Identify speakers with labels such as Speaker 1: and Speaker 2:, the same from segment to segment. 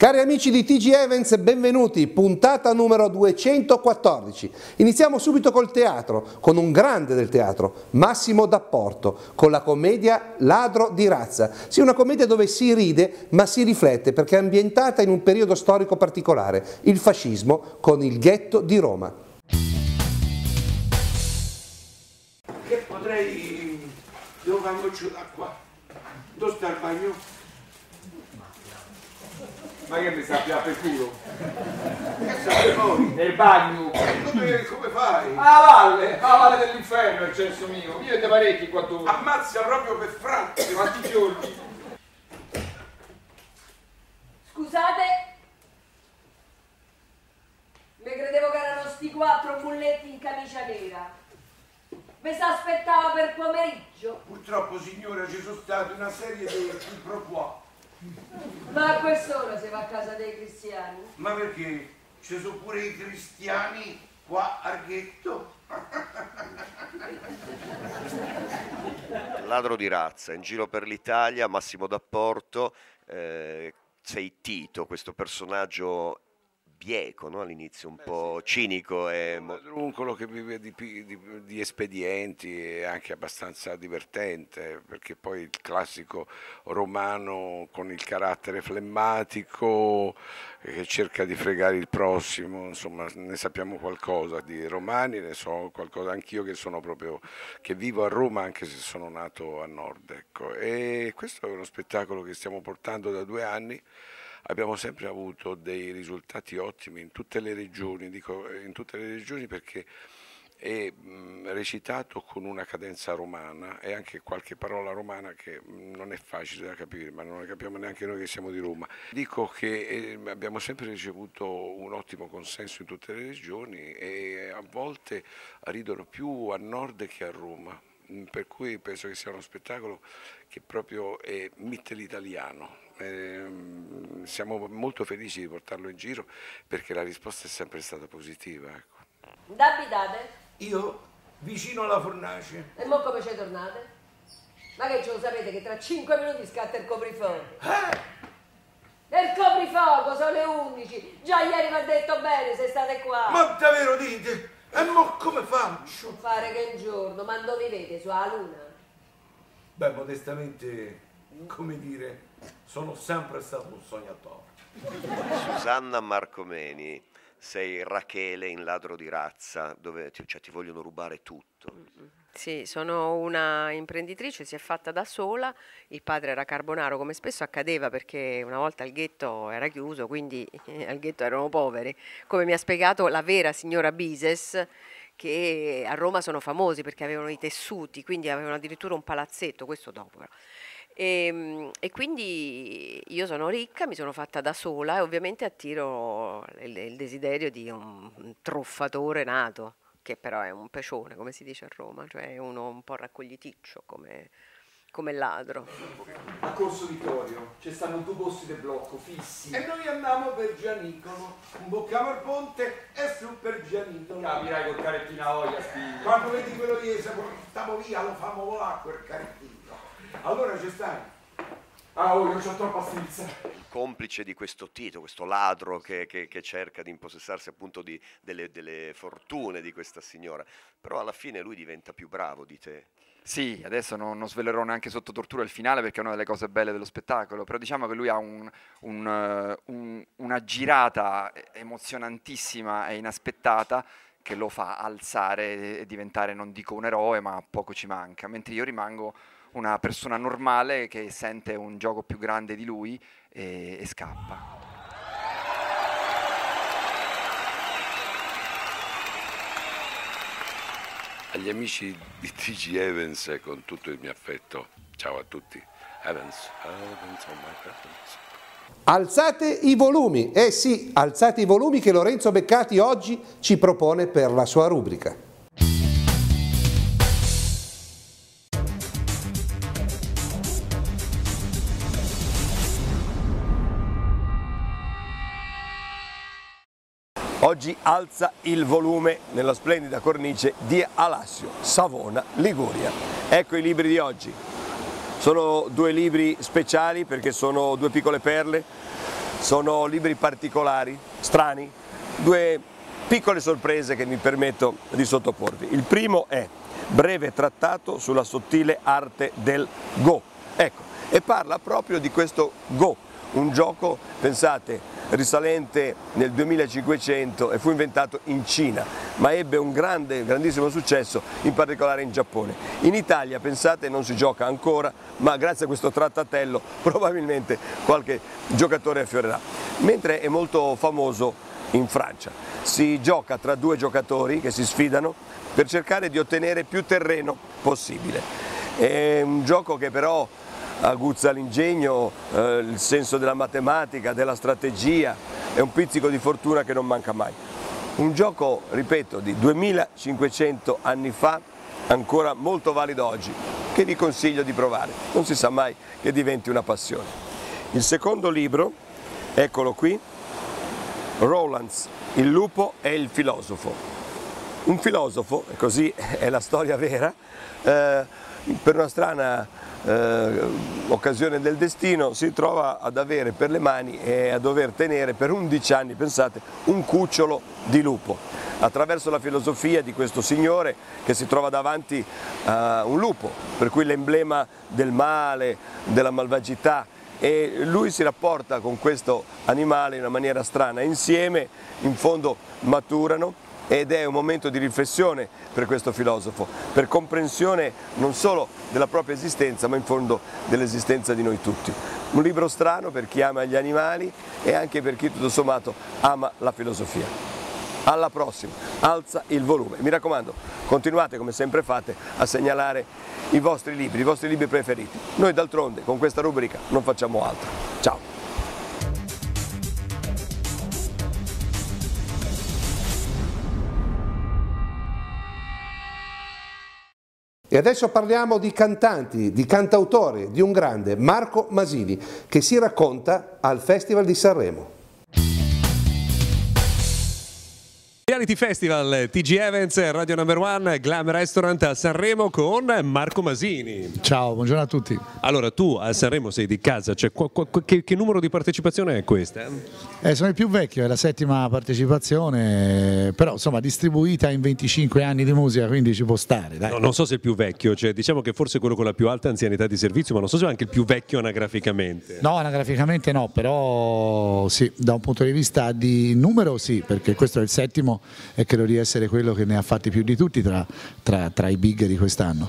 Speaker 1: Cari amici di TG Events, benvenuti, puntata numero 214. Iniziamo subito col teatro, con un grande del teatro, Massimo D'Apporto, con la commedia Ladro di razza. Sì, una commedia dove si ride ma si riflette perché è ambientata in un periodo storico particolare, il fascismo con il ghetto di Roma.
Speaker 2: Che potrei... Devo farci d'acqua. Dove sta il bagno?
Speaker 3: Ma che mi sappia per culo?
Speaker 2: Che sapete voi?
Speaker 3: Nel bagno!
Speaker 2: Come fai?
Speaker 3: La valle dell'inferno è il cesso mio! Io e parecchi qua tu!
Speaker 2: Ammazza proprio per Franzi!
Speaker 3: Quanti giorni?
Speaker 4: Scusate, mi credevo che erano sti 4 bulletti in camicia nera. Mi si aspettava per pomeriggio.
Speaker 2: Purtroppo signora ci sono state una serie di pro quo.
Speaker 4: Ma a quest'ora si va a casa dei cristiani?
Speaker 2: Ma perché? Ci sono pure i cristiani qua al ghetto?
Speaker 5: Ladro di razza, in giro per l'Italia, Massimo D'Apporto, sei Tito, questo personaggio bieco, no? All'inizio un po' cinico e
Speaker 2: Druncolo che vive di espedienti e anche abbastanza divertente, perché poi il classico romano con il carattere flemmatico che cerca di fregare il prossimo, insomma ne sappiamo qualcosa di romani, ne so qualcosa anch'io che vivo a Roma anche se sono nato a nord, ecco. E questo è uno spettacolo che stiamo portando da 2 anni. Abbiamo sempre avuto dei risultati ottimi in tutte le regioni, dico in tutte le regioni perché è recitato con una cadenza romana e anche qualche parola romana che non è facile da capire, ma non la capiamo neanche noi che siamo di Roma. Dico che abbiamo sempre ricevuto un ottimo consenso in tutte le regioni e a volte ridono più a nord che a Roma, per cui penso che sia uno spettacolo che proprio mette l'italiano. Siamo molto felici di portarlo in giro perché la risposta è sempre stata positiva. Ecco.
Speaker 4: Dove abitate?
Speaker 2: Io vicino alla fornace.
Speaker 4: E mo come ci tornate? Ma che ce lo sapete che tra 5 minuti scatta il coprifuoco? E il coprifuoco sono le 11. Già ieri mi ha detto bene se state qua.
Speaker 2: Ma davvero dite? E mo come faccio?
Speaker 4: Non fare che un giorno, ma dove vivete? Sulla luna?
Speaker 2: Beh, modestamente, come dire, sono sempre stato un sognatore.
Speaker 5: Susanna Marcomeni, sei Rachele in Ladro di razza, dove ti vogliono rubare tutto.
Speaker 6: Sì, sono una imprenditrice, si è fatta da sola, il padre era carbonaro come spesso accadeva perché una volta il ghetto era chiuso, quindi al ghetto erano poveri, come mi ha spiegato la vera signora Bises, che a Roma sono famosi perché avevano i tessuti, quindi avevano addirittura un palazzetto, questo dopo però. E quindi io sono ricca, mi sono fatta da sola e ovviamente attiro il desiderio di un truffatore nato, che però è un pecione, come si dice a Roma, cioè uno un po' raccogliticcio come ladro.
Speaker 3: A Corso Vittorio ci stanno 2 posti di blocco fissi.
Speaker 2: E noi andiamo per Gianicolo, imbocchiamo il ponte e su per Gianicolo.
Speaker 3: Capirai col carettino a olio, figlio.
Speaker 2: Quando vedi quello lì, se portiamo via, lo famo volare quel carettino. Allora ci stai.
Speaker 3: Ah, io c'ho troppa strizza.
Speaker 5: Complice di questo Tito, questo ladro che cerca di impossessarsi appunto delle fortune di questa signora, però alla fine lui diventa più bravo di te.
Speaker 7: Sì, adesso non svelerò neanche sotto tortura il finale perché è una delle cose belle dello spettacolo, però diciamo che lui ha una girata emozionantissima e inaspettata che lo fa alzare e diventare, non dico un eroe, ma poco ci manca, mentre io rimango una persona normale che sente un gioco più grande di lui e scappa.
Speaker 2: Agli amici di TG Evans, con tutto il mio affetto, ciao a tutti. Evans, oh my presence.
Speaker 1: Alzate i volumi, sì, alzate i volumi che Lorenzo Beccati oggi ci propone per la sua rubrica.
Speaker 8: Oggi alza il volume nella splendida cornice di Alassio, Savona, Liguria. Ecco i libri di oggi. Sono 2 libri speciali perché sono 2 piccole perle sono libri particolari, strani, due piccole sorprese che mi permetto di sottoporvi. Il primo è Breve trattato sulla sottile arte del Go, ecco, e parla proprio di questo Go, un gioco, pensate, risalente nel 2500 e fu inventato in Cina, ma ebbe un grandissimo successo, in particolare in Giappone. In Italia, pensate, non si gioca ancora, ma grazie a questo trattatello probabilmente qualche giocatore affiorerà. Mentre è molto famoso in Francia. Si gioca tra due giocatori che si sfidano per cercare di ottenere più terreno possibile. È un gioco che però aguzza l'ingegno, il senso della matematica, della strategia, è un pizzico di fortuna che non manca mai. Un gioco, ripeto, di 2500 anni fa, ancora molto valido oggi, che vi consiglio di provare, non si sa mai che diventi una passione. Il secondo libro, eccolo qui, Rowlands, il lupo e il filosofo. Un filosofo, e così è la storia vera, per una strana occasione del destino si trova ad avere per le mani e a dover tenere per 11 anni, pensate, un cucciolo di lupo. Attraverso la filosofia di questo signore che si trova davanti a un lupo, per cui l'emblema del male, della malvagità, e lui si rapporta con questo animale in una maniera strana, insieme in fondo maturano, ed è un momento di riflessione per questo filosofo, per comprensione non solo della propria esistenza, ma in fondo dell'esistenza di noi tutti. Un libro strano per chi ama gli animali e anche per chi tutto sommato ama la filosofia. Alla prossima, alza il volume. Mi raccomando, continuate come sempre fate a segnalare i vostri libri preferiti. Noi d'altronde con questa rubrica non facciamo altro. Ciao!
Speaker 1: E adesso parliamo di cantanti, di cantautori, di un grande, Marco Masini, che si racconta al Festival di Sanremo.
Speaker 9: Reality Festival, TG Events, Radio Number One, Glam Restaurant a Sanremo con Marco Masini.
Speaker 10: Ciao, buongiorno a tutti.
Speaker 9: Allora, tu a Sanremo sei di casa, cioè, che numero di partecipazione è questa?
Speaker 10: Sono il più vecchio, è la 7ª partecipazione, però insomma distribuita in 25 anni di musica, quindi ci può stare. Dai.
Speaker 9: No, non so se è il più vecchio, cioè, diciamo che forse è quello con la più alta anzianità di servizio, ma non so se è anche il più vecchio anagraficamente.
Speaker 10: No, anagraficamente no, però sì, da un punto di vista di numero sì, perché questo è il 7º e credo di essere quello che ne ha fatti più di tutti tra i big di quest'anno.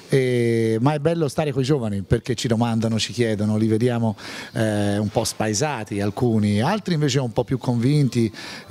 Speaker 10: Ma è bello stare con i giovani perché ci domandano, ci chiedono, li vediamo un po' spaesati alcuni, altri invece un po' più convinti,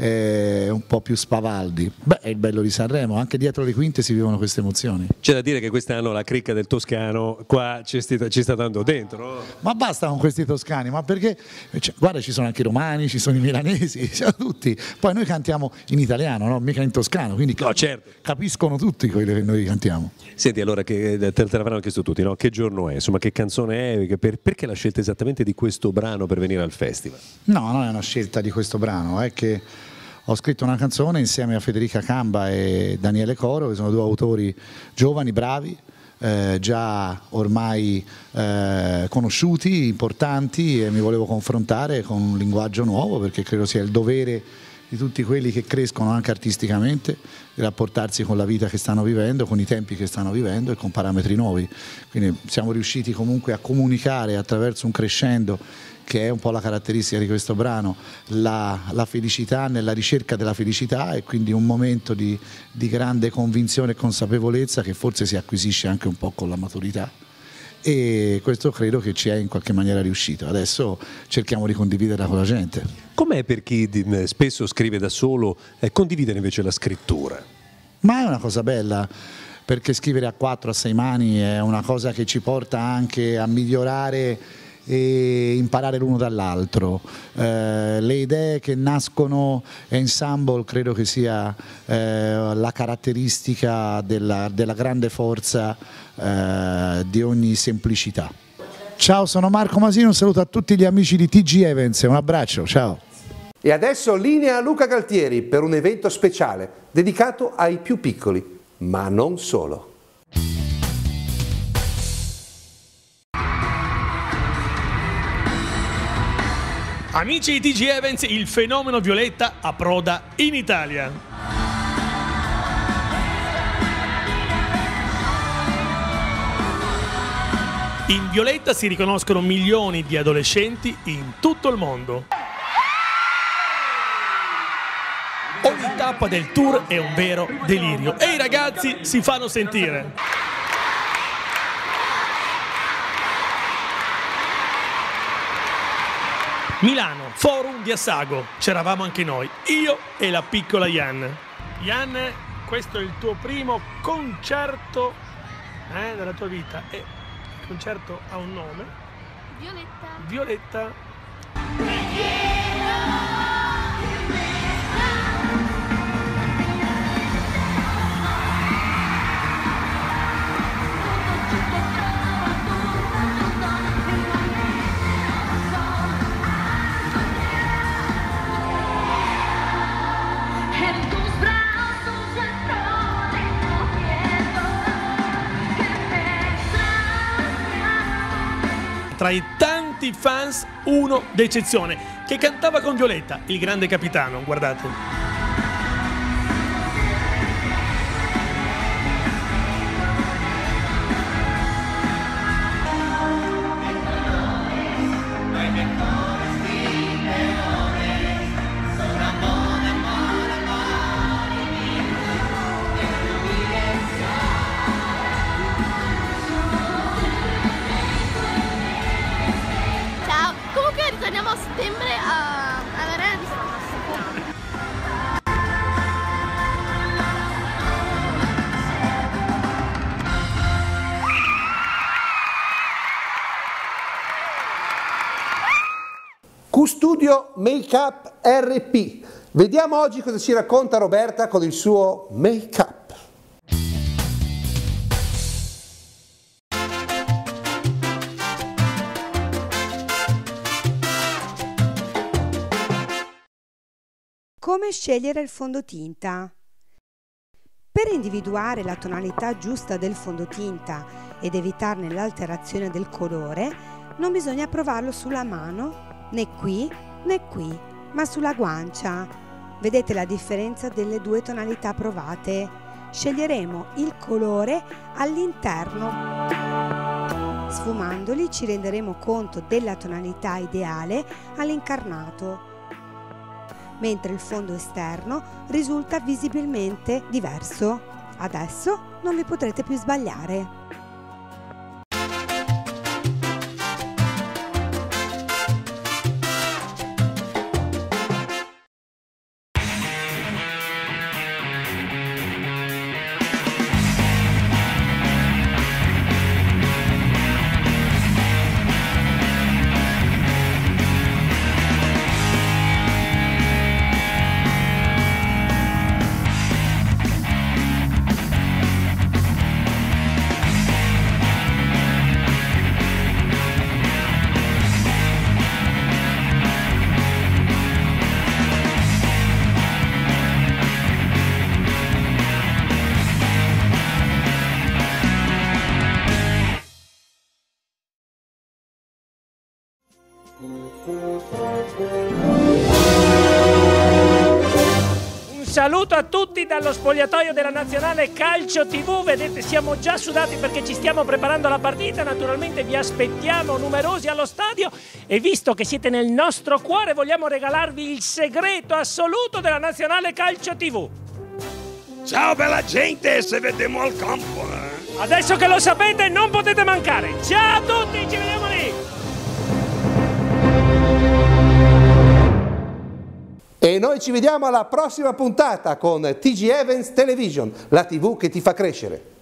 Speaker 10: un po' più spavaldi. Beh, è il bello di Sanremo, anche dietro le quinte si vivono queste emozioni.
Speaker 9: C'è da dire che quest'anno la cricca del toscano qua ci sta dando dentro, no?
Speaker 10: Ma basta con questi toscani, ma perché, cioè, guarda, ci sono anche i romani, ci sono i milanesi, ci sono tutti. Poi noi cantiamo in italiano, no? Mica in toscano, quindi
Speaker 9: no, certo,
Speaker 10: capiscono tutti quello che noi cantiamo.
Speaker 9: Senti, allora, che te l'avranno chiesto tutti, no? Che giorno è? Insomma, che canzone è? Perché la scelta esattamente di questo brano per venire al festival?
Speaker 10: No, non è una scelta di questo brano, è che ho scritto una canzone insieme a Federica Camba e Daniele Coro, che sono due autori giovani, bravi, già ormai conosciuti, importanti, e mi volevo confrontare con un linguaggio nuovo perché credo sia il dovere di tutti quelli che crescono anche artisticamente di rapportarsi con la vita che stanno vivendo, con i tempi che stanno vivendo e con parametri nuovi. Quindi siamo riusciti comunque a comunicare attraverso un crescendo, che è un po' la caratteristica di questo brano, la felicità nella ricerca della felicità, e quindi un momento di grande convinzione e consapevolezza che forse si acquisisce anche un po' con la maturità. E questo credo che ci è in qualche maniera riuscito. Adesso cerchiamo di condividerla con la gente.
Speaker 9: Com'è per chi spesso scrive da solo condividere invece la scrittura?
Speaker 10: Ma è una cosa bella, perché scrivere a 4, a 6 mani è una cosa che ci porta anche a migliorare e imparare l'uno dall'altro. Le idee che nascono ensemble credo che sia la caratteristica della grande forza di ogni semplicità. Ciao, sono Marco Masini, un saluto a tutti gli amici di TG Events, un abbraccio, ciao.
Speaker 1: E adesso linea a Luca Galtieri per un evento speciale dedicato ai più piccoli, ma non solo.
Speaker 11: Amici di TG Events, il fenomeno Violetta approda in Italia. In Violetta si riconoscono milioni di adolescenti in tutto il mondo. Ogni tappa del tour è un vero delirio e i ragazzi si fanno sentire. Milano, Forum di Assago, c'eravamo anche noi, io e la piccola Jan. Jan, questo è il tuo primo concerto della tua vita e il concerto ha un nome?
Speaker 12: Violetta.
Speaker 11: Violetta. Tra i tanti fans, uno d'eccezione, che cantava con Violetta, il grande capitano, guardate.
Speaker 12: Torniamo a settembre all'Arena di Sassari.
Speaker 1: Q-Studio Make-up RP. Vediamo oggi cosa ci racconta Roberta con il suo make-up.
Speaker 13: Come scegliere il fondotinta? Per individuare la tonalità giusta del fondotinta ed evitarne l'alterazione del colore, non bisogna provarlo sulla mano, né qui, ma sulla guancia. Vedete la differenza delle due tonalità provate? Sceglieremo il colore all'interno. Sfumandoli ci renderemo conto della tonalità ideale all'incarnato, mentre il fondo esterno risulta visibilmente diverso. Adesso non vi potrete più sbagliare.
Speaker 14: Un saluto a tutti dallo spogliatoio della Nazionale Calcio TV. Vedete, siamo già sudati perché ci stiamo preparando alla partita. Naturalmente vi aspettiamo numerosi allo stadio e visto che siete nel nostro cuore vogliamo regalarvi il segreto assoluto della Nazionale Calcio TV.
Speaker 15: Ciao bella gente, se vediamo al campo.
Speaker 14: Adesso che lo sapete non potete mancare. Ciao a tutti, ci vediamo lì.
Speaker 1: E noi ci vediamo alla prossima puntata con TG Events Television, la TV che ti fa crescere.